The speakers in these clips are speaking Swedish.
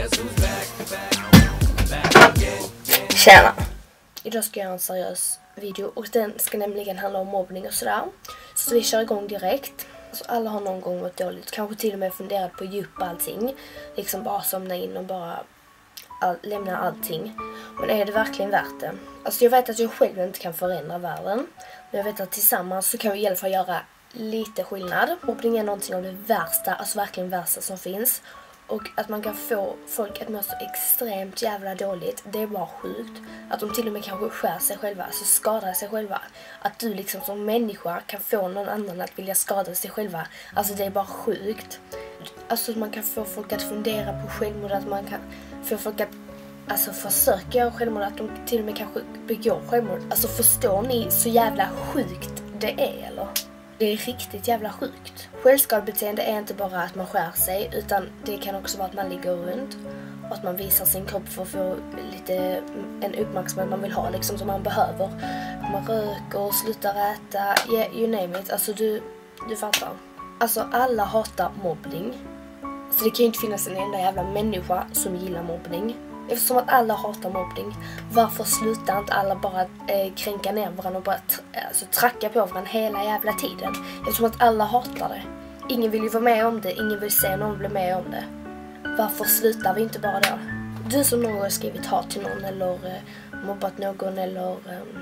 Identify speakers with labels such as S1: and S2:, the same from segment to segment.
S1: Tjena! Idag ska jag göra en seriös video och den ska nämligen handla om mobbning och sådär. Så vi kör igång direkt. Alltså alla har någon gång mått dåligt, kanske till och med funderat på djup allting. Liksom bara somna in och bara lämna allting. Men är det verkligen värt det? Alltså jag vet att jag själv inte kan förändra världen. Men jag vet att tillsammans så kan vi i alla fall göra lite skillnad. Mobbning är någonting av det värsta, alltså verkligen värsta som finns. Och att man kan få folk att må så extremt jävla dåligt, det är bara sjukt. Att de till och med kanske skär sig själva, alltså skadar sig själva. Att du liksom som människa kan få någon annan att vilja skada sig själva. Alltså det är bara sjukt. Alltså man kan få folk att fundera på självmord, att man kan få folk att alltså försöka göra självmord, att de till och med kanske begår självmord. Alltså förstår ni så jävla sjukt det är, eller? Det är riktigt jävla sjukt. Självskadebeteende är inte bara att man skär sig, utan det kan också vara att man ligger runt och att man visar sin kropp för att få lite en uppmärksamhet man vill ha, liksom som man behöver. Man röker och slutar äta, yeah, you name it. Alltså du fattar. Alltså alla hatar mobbning. Så det kan ju inte finnas en enda jävla människa som gillar mobbning. Eftersom att alla hatar mobbning, varför slutar inte alla bara kränka ner varandra och bara tracka på varandra hela jävla tiden? Eftersom att alla hatar det. Ingen vill ju vara med om det, ingen vill se någon bli med om det. Varför slutar vi inte bara då? Du som någon gång har skrivit hat till någon eller mobbat någon eller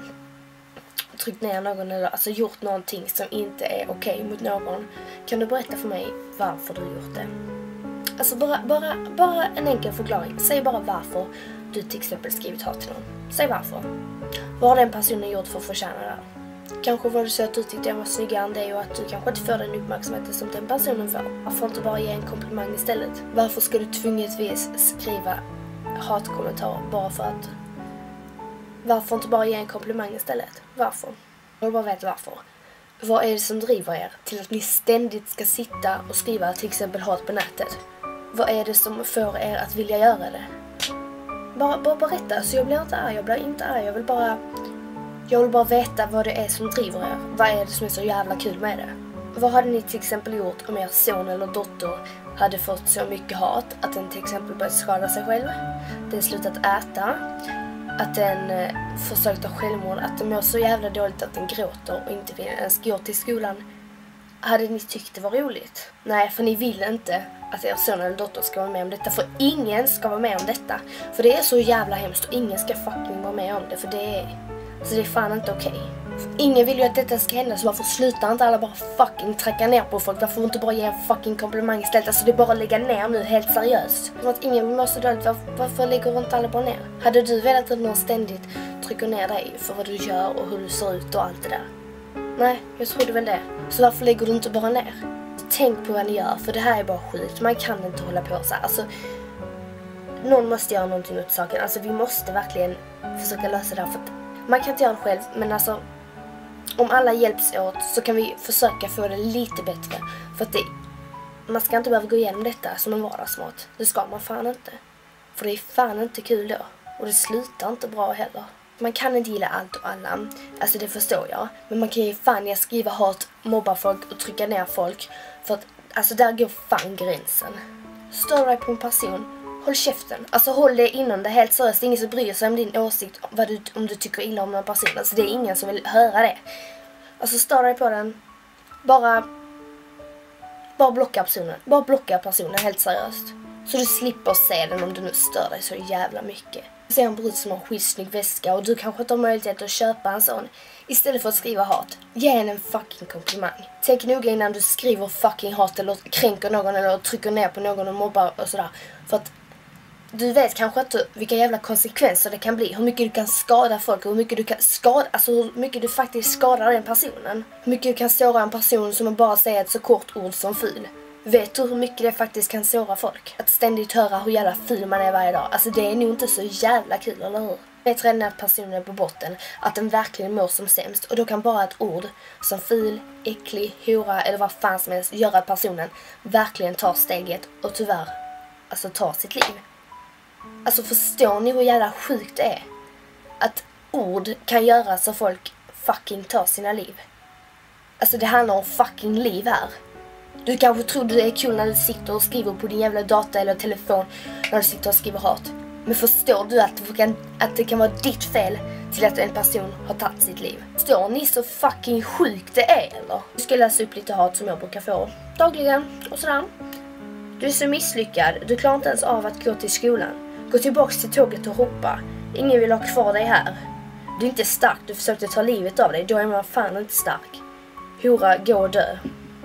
S1: tryckt ner någon eller alltså gjort någonting som inte är okej mot någon. Kan du berätta för mig varför du gjort det? Alltså bara en enkel förklaring. Säg bara varför du till exempel skrivit hat till någon. Säg varför. Vad har den personen gjort för att förtjäna det? Kanske var det så att du tyckte jag var snyggare än dig och att du kanske inte får den uppmärksamheten som den personen får. Varför inte bara ge en komplimang istället? Varför ska du tvungetvis skriva hatkommentarer bara för att... Varför inte bara ge en komplimang istället? Varför? Jag vill bara veta varför. Vad är det som driver er till att ni ständigt ska sitta och skriva till exempel hat på nätet? Vad är det som får er att vilja göra det? Bara berätta, så jag blir inte arg, jag vill bara veta vad det är som driver er. Vad är det som är så jävla kul med det? Vad hade ni till exempel gjort om er son eller dotter hade fått så mycket hat att den till exempel börjat skada sig själv? Den slutat äta? Att den försökt ha självmord, att den mår så jävla dåligt att den gråter och inte vill ens gå till skolan. Hade ni tyckt det var roligt? Nej, för ni vill inte att er son eller dotter ska vara med om detta. För ingen ska vara med om detta. För det är så jävla hemskt och ingen ska fucking vara med om det. För det är fan inte okej. Ingen vill ju att detta ska hända, så varför slutar inte alla bara fucking tracka ner på folk? Varför inte bara ge en fucking komplimang istället? Alltså det är bara att lägga ner nu, helt seriöst. Som att ingen vill må så dåligt, varför lägger inte alla bara ner? Hade du velat att någon ständigt trycker ner dig för vad du gör och hur du ser ut och allt det där? Nej, jag trodde väl det. Så varför lägger du inte bara ner? Tänk på vad ni gör, för det här är bara skit. Man kan inte hålla på så här. Alltså, någon måste göra någonting åt saken. Alltså vi måste verkligen försöka lösa det här, för att man kan inte göra det själv, men alltså om alla hjälps åt så kan vi försöka få det lite bättre. För att man ska inte behöva gå igenom detta som en vardagsmat. Det ska man fan inte. För det är fan inte kul då. Och det slutar inte bra heller. Man kan inte gilla allt och alla. Alltså det förstår jag. Men man kan ju fan skriva hat, mobba folk och trycka ner folk. För att alltså där går fan gränsen. Stör dig på en person, håll käften. Alltså håll det inom det, helt seriöst. Det är ingen som bryr sig om din åsikt, om du tycker illa om en person. Alltså det är ingen som vill höra det. Alltså stör dig på den. Bara blocka personen. Bara blocka personen, helt seriöst. Så du slipper se den om du nu stör dig så jävla mycket. Se en brud som har en skitsnygg väska och du kanske inte har möjlighet att köpa en sån. Istället för att skriva hat, ge henne en fucking komplimang. Tänk noga innan du skriver fucking hat eller kränker någon eller trycker ner på någon och mobbar och sådär. För att du vet kanske inte vilka jävla konsekvenser det kan bli. Hur mycket du kan skada folk och hur mycket du kan skada, alltså hur mycket du faktiskt skadar den personen. Hur mycket du kan såra en person som bara säger ett så kort ord som ful. Vet du hur mycket det faktiskt kan såra folk? Att ständigt höra hur jävla ful man är varje dag. Alltså det är nog inte så jävla kul, eller hur? Vet redan att personen är på botten, att den verkligen mår som sämst. Och då kan bara ett ord som ful, äcklig, hora eller vad fan som helst göra att personen verkligen tar steget och tyvärr alltså tar sitt liv. Alltså förstår ni hur jävla sjukt det är? Att ord kan göra så folk fucking tar sina liv. Alltså det handlar om fucking liv här. Du kanske tror du är kul när du sitter och skriver på din jävla data eller telefon när du sitter och skriver hat. Men förstår du att det kan vara ditt fel till att en person har tagit sitt liv? Förstår ni så fucking sjukt det är eller? Du ska läsa upp lite hat som jag brukar få dagligen och sådär. Du är så misslyckad, du klarar inte ens av att gå till skolan. Gå tillbaks till tåget och hoppa. Ingen vill ha kvar dig här. Du är inte stark, du försökte ta livet av dig, då är man fan inte stark. Hora, gå och dö.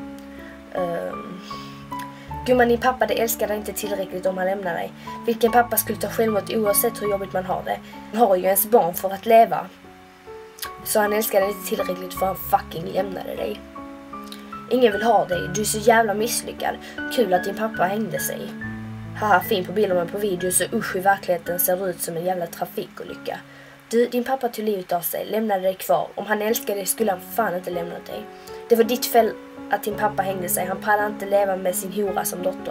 S1: Gumman, din pappa, det älskar dig inte tillräckligt om han lämnar dig. Vilken pappa skulle ta självmord oavsett hur jobbigt man har det? Han har ju ens barn för att leva. Så han älskar dig inte tillräckligt för han fucking lämnade dig. Ingen vill ha dig, du är så jävla misslyckad. Kul att din pappa hängde sig. Haha, fin på bilder men på video så usch i verkligheten ser det ut som en jävla trafikolycka. Du, din pappa tog livet av sig, lämnade dig kvar. Om han älskade dig skulle han fan inte lämnat dig. Det var ditt fel att din pappa hängde sig. Han pallar inte leva med sin hora som dotter.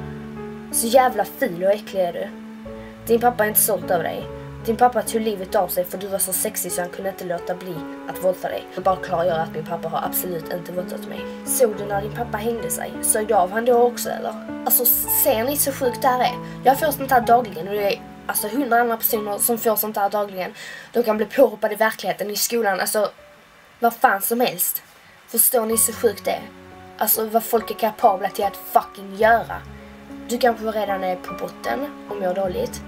S1: Så jävla fil och äcklig är du. Din pappa är inte sålt över dig. Din pappa tog livet av sig för du var så sexig så han kunde inte låta bli att våldta dig. Jag bara klargör att min pappa har absolut inte våldtat mig. Såg du när din pappa hängde sig? Såg du av han då också eller? Alltså ser ni så sjukt det här är? Jag får sånt här dagligen och det är alltså 100 andra personer som får sånt här dagligen. De kan bli påhoppade i verkligheten, i skolan, alltså vad fan som helst. Förstår ni så sjukt det är? Alltså vad folk är kapabla till att fucking göra. Du kanske redan är på botten och mår dåligt.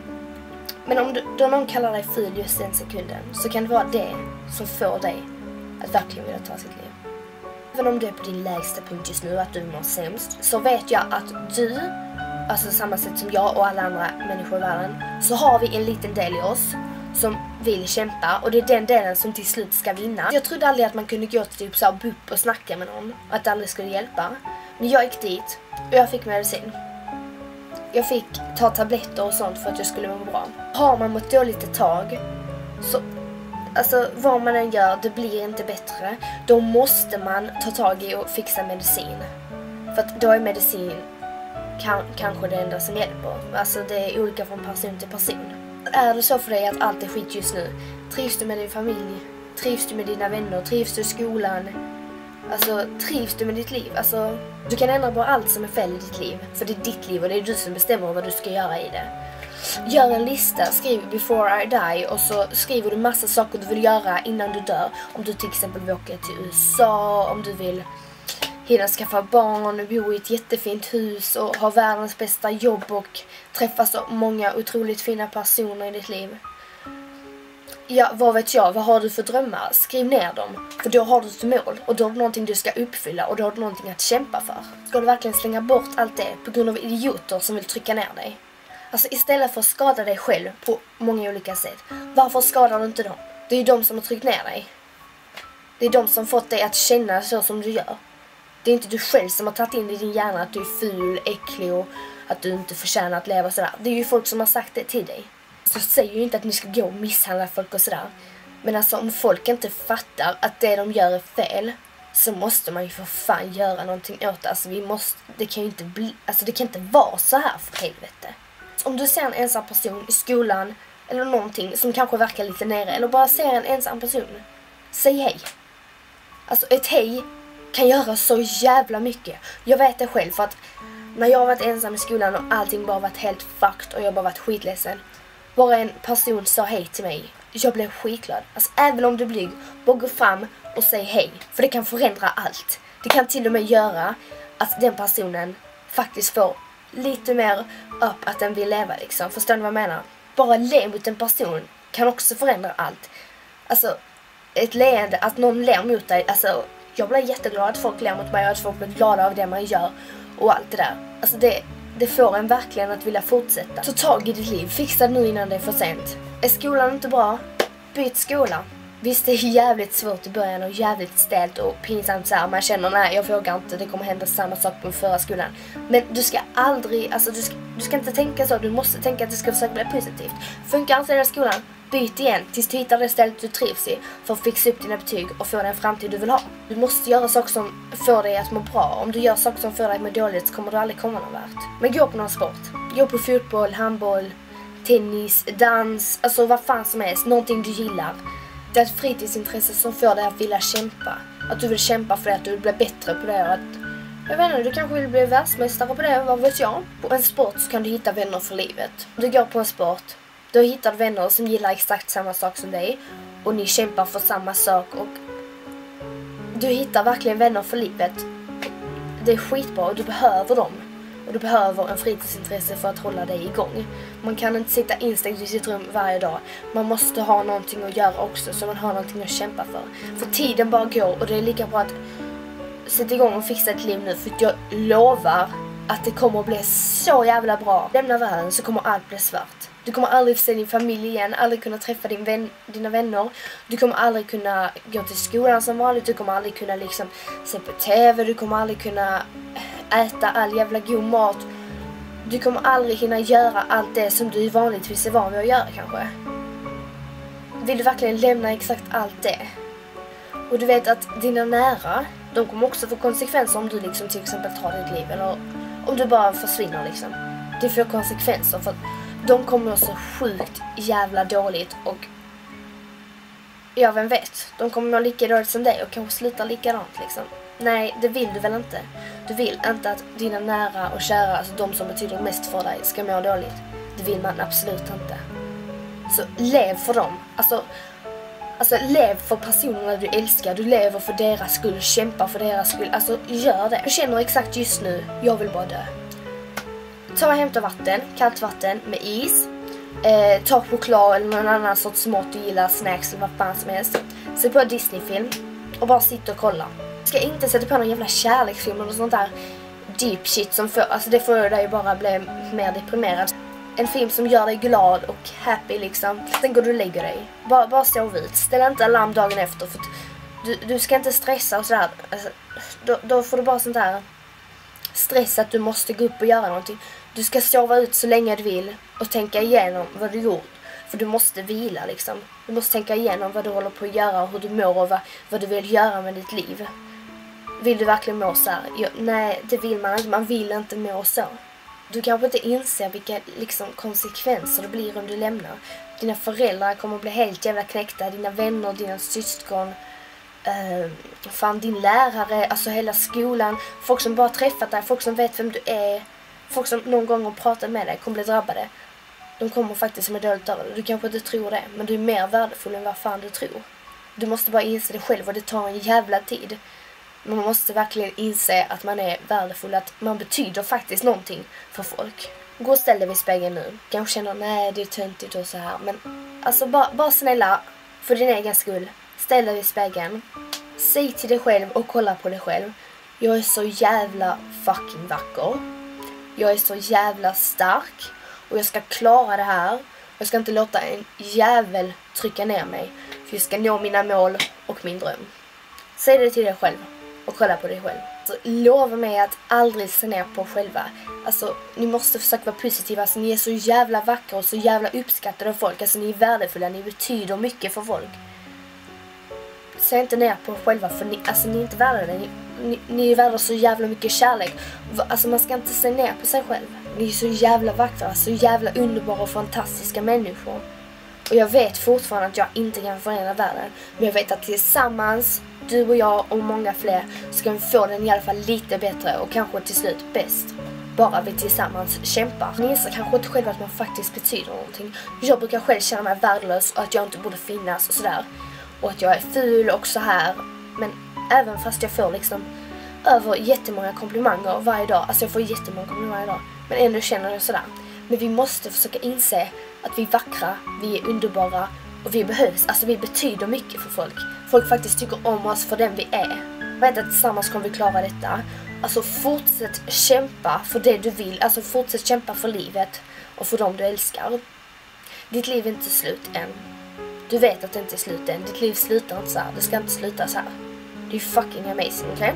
S1: Men om då någon kallar dig ful just den sekunden så kan det vara det som får dig att verkligen vilja ta sitt liv. Även om du är på din lägsta punkt just nu, att du mår sämst, så vet jag att du, alltså samma sätt som jag och alla andra människor i världen, så har vi en liten del i oss som vill kämpa och det är den delen som till slut ska vinna. Jag trodde aldrig att man kunde gå till typ så här BUP och snacka med någon och att det aldrig skulle hjälpa. Men jag gick dit och jag fick medicin. Jag fick ta tabletter och sånt för att jag skulle må bra. Har man mått dåligt ett tag så, alltså vad man än gör, det blir inte bättre. Då måste man ta tag i och fixa medicin. För att då är medicin kanske det enda som hjälper. Alltså det är olika från person till person. Är det så för dig att allt är skit just nu? Trivs du med din familj? Trivs du med dina vänner? Trivs du i skolan? Alltså, trivs du med ditt liv? Alltså, du kan ändra på allt som är fel i ditt liv. För det är ditt liv och det är du som bestämmer vad du ska göra i det. Gör en lista, skriv before I die och så skriver du massa saker du vill göra innan du dör. Om du till exempel vill åka till USA, om du vill hinna skaffa barn, bo i ett jättefint hus och ha världens bästa jobb och träffa så många otroligt fina personer i ditt liv. Ja, vad vet jag, vad har du för drömmar? Skriv ner dem, för då har du ett mål och då har du någonting du ska uppfylla och då har du någonting att kämpa för. Ska du verkligen slänga bort allt det på grund av idioter som vill trycka ner dig? Alltså istället för att skada dig själv på många olika sätt, varför skadar du inte dem? Det är ju de som har tryckt ner dig. Det är de som fått dig att känna så som du gör. Det är inte du själv som har tagit in i din hjärna att du är ful, äcklig och att du inte förtjänar att leva sådär. Det är ju folk som har sagt det till dig. Så säger ju inte att ni ska gå och misshandla folk och sådär. Men alltså om folk inte fattar att det de gör är fel, så måste man ju för fan göra någonting åt det. Alltså det kan ju inte bli, alltså det kan inte vara så här för helvete. Om du ser en ensam person i skolan eller någonting som kanske verkar lite nere, eller bara ser en ensam person, säg hej. Alltså ett hej kan göra så jävla mycket. Jag vet det själv, för att när jag har varit ensam i skolan och allting bara varit helt fucked och jag bara varit skitledsen, bara en person sa hej till mig, jag blev skitglad. Alltså även om du blir, bara gå fram och säg hej, för det kan förändra allt. Det kan till och med göra att den personen faktiskt får lite mer upp att den vill leva liksom. Förstår ni vad jag menar? Bara le mot en person kan också förändra allt. Alltså ett leende, att någon ler mot dig, alltså jag blir jätteglad att folk ler mot mig och att folk blir glada av det man gör och allt det där. Alltså det får en verkligen att vilja fortsätta. Ta tag i ditt liv, fixa det nu innan det är för sent. Är skolan inte bra? Byt skola. Visst, det är jävligt svårt i början och jävligt stelt och pinsamt så här. Man känner, nej jag vågar inte, det kommer hända samma sak på förra skolan. Men du ska aldrig, alltså du ska inte tänka så, du måste tänka att du ska försöka bli positivt. Funkar inte den skolan? Byt igen tills du hittar det stället du trivs i för att fixa upp dina betyg och få den framtid du vill ha. Du måste göra saker som får dig att må bra. Om du gör saker som får dig att må dåligt så kommer du aldrig komma någon vart. Men gå på någon sport. Gå på fotboll, handboll, tennis, dans, alltså vad fan som helst. Någonting du gillar. Det är ett fritidsintresse som får dig att vilja kämpa. Att du vill kämpa för att du vill bli bättre på det och att Jag vet inte, du kanske vill bli världsmästare på det, vad vet jag. På en sport så kan du hitta vänner för livet. Du går på en sport, då hittar du vänner som gillar exakt samma sak som dig. Och ni kämpar för samma sak och du hittar verkligen vänner för livet. Det är skitbra och du behöver dem. Och du behöver en fritidsintresse för att hålla dig igång. Man kan inte sitta instängd i sitt rum varje dag. Man måste ha någonting att göra också, så man har någonting att kämpa för. För tiden bara går och det är lika bra att sätta igång och fixa ett liv nu. För jag lovar att det kommer att bli så jävla bra. Lämna världen så kommer allt bli svart. Du kommer aldrig få se din familj igen, aldrig kunna träffa dina vänner. Du kommer aldrig kunna gå till skolan som vanligt. Du kommer aldrig kunna liksom se på TV. Du kommer aldrig kunna äta all jävla god mat. Du kommer aldrig hinna göra allt det som du vanligtvis är van vid att göra kanske. Vill du verkligen lämna exakt allt det? Och du vet att dina nära, de kommer också få konsekvenser om du liksom till exempel tar ditt liv. Eller om du bara försvinner liksom. Det får konsekvenser för att de kommer att så sjukt jävla dåligt. Och ja, vem vet, de kommer att må lika dåligt som dig och kanske sluta likadant liksom. Nej, det vill du väl inte. Du vill inte att dina nära och kära, alltså de som betyder mest för dig, ska må dåligt. Det vill man absolut inte. Så lev för dem. Alltså lev för personerna du älskar. Du lever för deras skull, kämpa för deras skull. Alltså gör det. Jag känner exakt just nu, jag vill bara dö. Ta och hämta vatten, kallt vatten med is. Ta choklad eller någon annan sorts mat du gillar, snacks eller vad fan som helst. Se på en Disney-film och bara sitta och kolla. Du ska inte sätta på någon jävla kärleksfilm eller sånt där deep shit som får, alltså det får dig bara bli mer deprimerad. En film som gör dig glad och happy liksom. Sen går du och lägger dig. Bara sov ut. Ställ inte alarm dagen efter för du ska inte stressa och sådär. Alltså, då får du bara sånt där stress att du måste gå upp och göra någonting. Du ska sova ut så länge du vill och tänka igenom vad du gjort. För du måste vila liksom. Du måste tänka igenom vad du håller på att göra och hur du mår och vad du vill göra med ditt liv. Vill du verkligen må så här? Nej, det vill man inte. Man vill inte må så. Du kanske inte inser vilka liksom, konsekvenser det blir om du lämnar. Dina föräldrar kommer att bli helt jävla knäckta. Dina vänner, dina syskon, fan din lärare, alltså hela skolan. Folk som bara träffat dig, folk som vet vem du är. Folk som någon gång har pratat med dig kommer bli drabbade. De kommer faktiskt med dåligt över det. Du kanske inte tror det, men du är mer värdefull än vad fan du tror. Du måste bara inse det själv och det tar en jävla tid. Man måste verkligen inse att man är värdefull, att man betyder faktiskt någonting för folk. Gå och ställ dig vid spegeln nu. Kanske känner, nej det är töntigt och så här. Men alltså bara snälla, för din egen skull. Ställ dig vid spegeln. Säg till dig själv och kolla på dig själv. Jag är så jävla fucking vacker. Jag är så jävla stark. Och jag ska klara det här. Jag ska inte låta en jävel trycka ner mig. För jag ska nå mina mål och min dröm. Säg det till dig själv. Och kolla på dig själv. Så lova mig att aldrig se ner på själva. Alltså, ni måste försöka vara positiva. Alltså, ni är så jävla vackra och så jävla uppskattade av folk. Alltså, ni är värdefulla. Ni betyder mycket för folk. Se inte ner på själva. För ni är inte värda det. Ni är värda så jävla mycket kärlek. Alltså, man ska inte se ner på sig själv. Ni är så jävla vackra. Så jävla underbara och fantastiska människor. Och jag vet fortfarande att jag inte kan förena världen. Men jag vet att tillsammans, du och jag och många fler, ska vi få den i alla fall lite bättre och kanske till slut bäst. Bara vi tillsammans kämpar. Ni inser kanske inte själv att man faktiskt betyder någonting. Jag brukar själv känna mig värdelös och att jag inte borde finnas och sådär. Och att jag är ful och så här. Men även fast jag får liksom över jättemånga komplimanger varje dag. Alltså jag får jättemånga komplimanger varje dag. Men ändå känner jag sådär. Men vi måste försöka inse att vi är vackra, vi är underbara och vi behövs. Alltså vi betyder mycket för folk. Folk faktiskt tycker om oss för den vi är. Jag vet att tillsammans kommer vi klara detta. Alltså fortsätt kämpa för det du vill. Alltså fortsätt kämpa för livet och för dem du älskar. Ditt liv är inte slut än. Du vet att det inte är slut än. Ditt liv slutar inte så här. Det ska inte sluta så här. Det är fucking amazing, okej?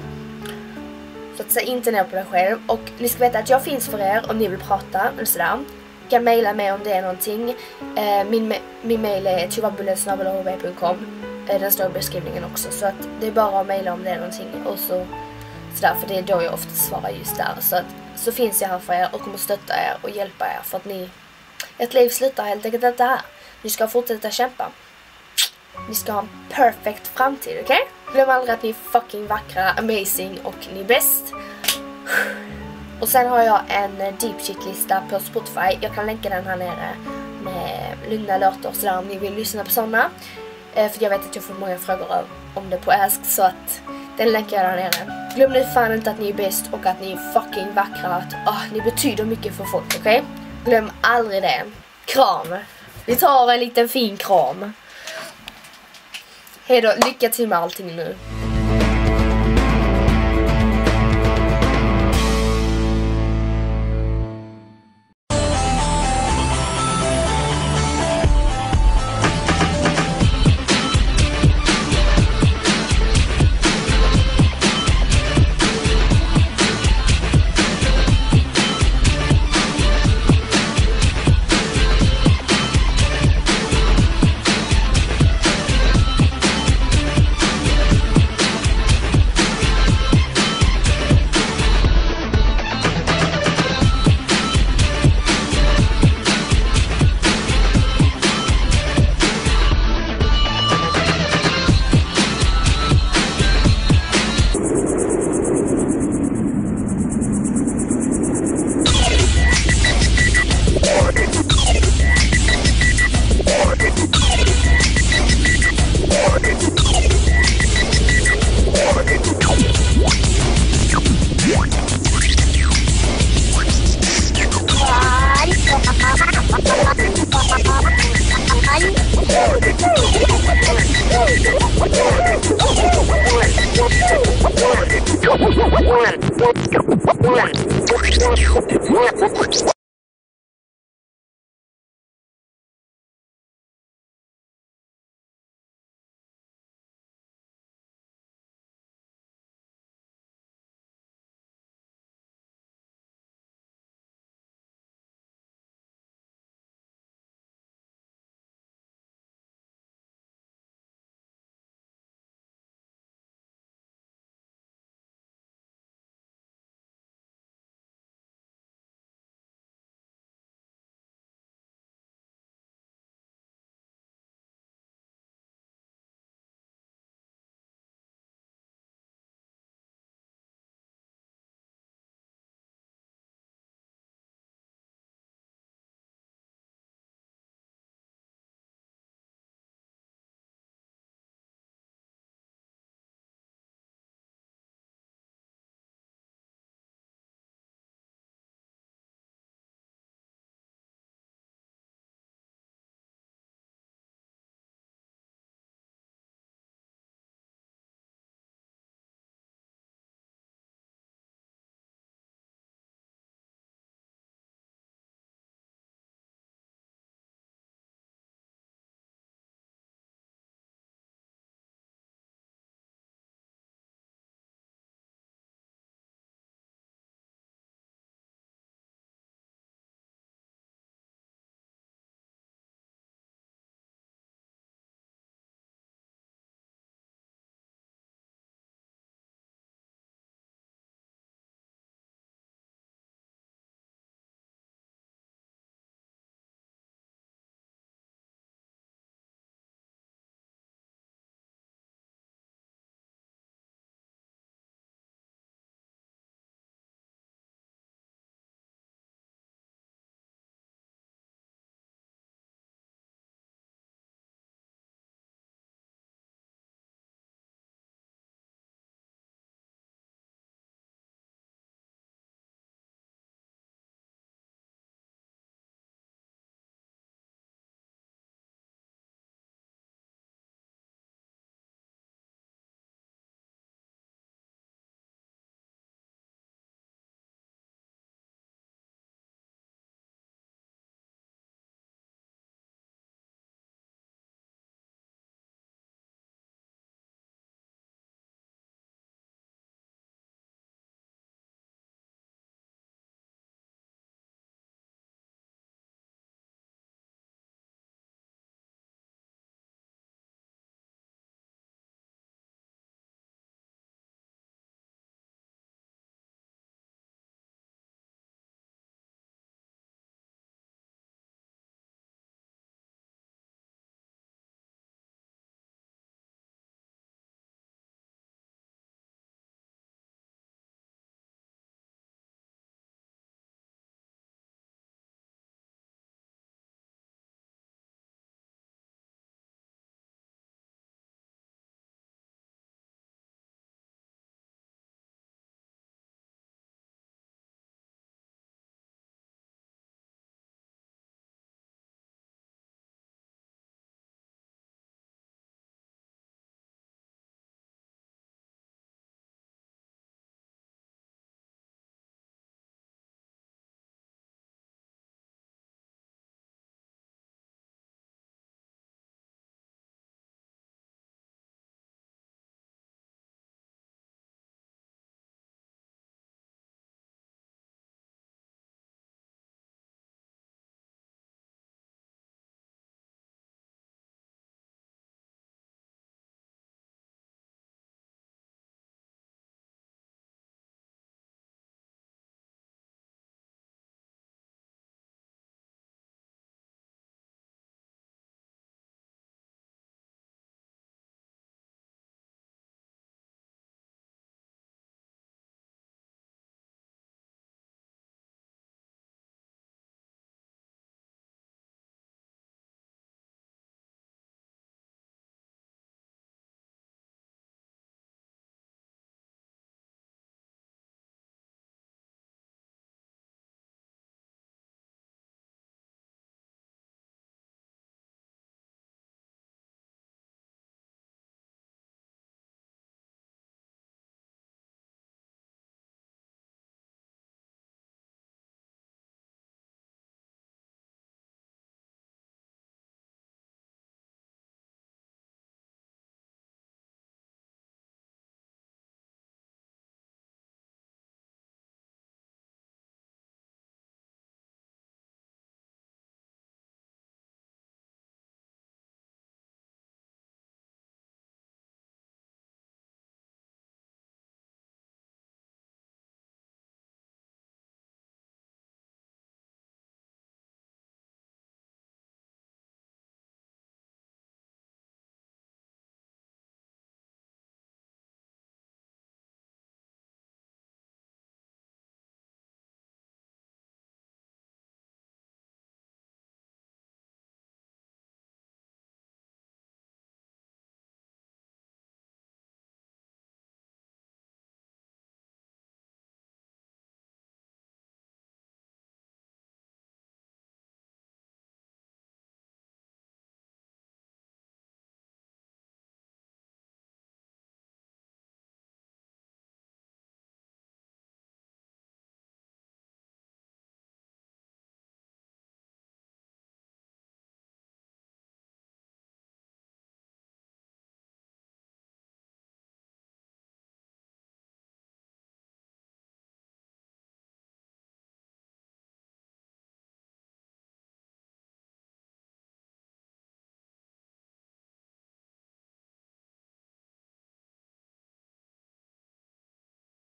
S1: Så att säg inte ner på dig själv. Och ni ska veta att jag finns för er om ni vill prata eller sådär. Ni kan mejla mig om det är någonting. Min mejl är tovabullet@hv.com. Den står i beskrivningen också. Så att det är bara att mejla om det är någonting. Och sådär, för det är då jag ofta svarar just där. Så finns jag här för er och kommer stötta er och hjälpa er. För att ert liv slutar helt enkelt inte här. Ni ska fortsätta kämpa. Ni ska ha en perfect framtid, okej? Glöm aldrig att ni är fucking vackra, amazing och ni är bäst. Och sen har jag en deep shit-lista på Spotify. Jag kan länka den här nere med lugna låtar sådär om ni vill lyssna på sådana. För jag vet att jag får många frågor om det på Ask, så att den länkar jag där nere. Glöm nu fan inte att ni är bäst och att ni är fucking vackra. Att ni betyder mycket för folk, okej? Glöm aldrig det. Kram. Vi tar en liten fin kram. Hej då, lycka till med allting nu.